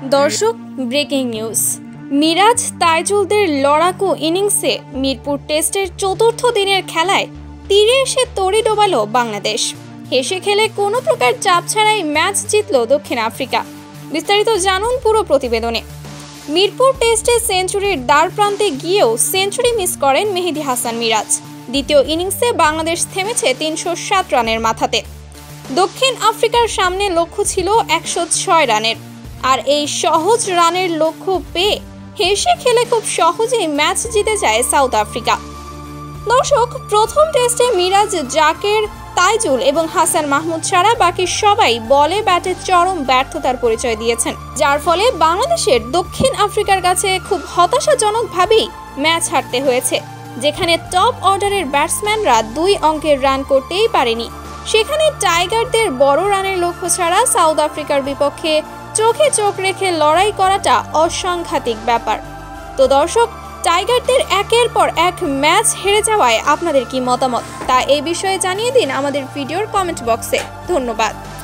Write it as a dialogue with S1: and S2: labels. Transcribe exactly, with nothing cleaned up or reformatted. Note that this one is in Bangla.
S1: দর্শক, ব্রেকিং নিউজ। মিরাজ তাইজুলদের লড়াকু ইনিংসে মিরপুর টেস্টের চতুর্থ দিনের খেলায় তীরে এসে তড়ি ডোবালো বাংলাদেশ। হেসে খেলে কোনো প্রকার চাপ ছাড়াই ম্যাচ জিতল দক্ষিণ আফ্রিকা। বিস্তারিত জানুন পুরো প্রতিবেদনে। মিরপুর টেস্টে সেঞ্চুরির দ্বার প্রান্তে গিয়েও সেঞ্চুরি মিস করেন মেহেদী হাসান মিরাজ। দ্বিতীয় ইনিংসে বাংলাদেশ থেমেছে তিনশো সাত রানের মাথাতে। দক্ষিণ আফ্রিকার সামনে লক্ষ্য ছিল একশো ছয় রানের, আর এই সহজ রানের লক্ষ্য পেয়ে হেসে খেলে খুব সহজেই ম্যাচ জিতে যায় সাউথ আফ্রিকা। দর্শক, প্রথম টেস্টে মিরাজ, জাকের, তাইজুল এবং হাসান মাহমুদ ছাড়া বাকি সবাই বলে ব্যাটে চরম ব্যর্থতার পরিচয় দিয়েছেন, যার ফলে বাংলাদেশের দক্ষিণ আফ্রিকার কাছে খুব হতাশাজনকভাবেই ম্যাচ হারতে হয়েছে। যেখানে টপ অর্ডারের ব্যাটসম্যানরা দুই অঙ্কের রান করতেই পারেনি, সেখানে টাইগারদের বড় রানের লক্ষ্য ছাড়া সাউথ আফ্রিকার বিপক্ষে চোখে চোখ রেখে লড়াই করাটা অসাংঘাতিক ব্যাপার। তো দর্শক, টাইগারদের একের পর এক ম্যাচ হেরে যাওয়ায় আপনাদের কি মতামত তা এই বিষয়ে জানিয়ে দিন আমাদের ভিডিওর কমেন্ট বক্সে। ধন্যবাদ।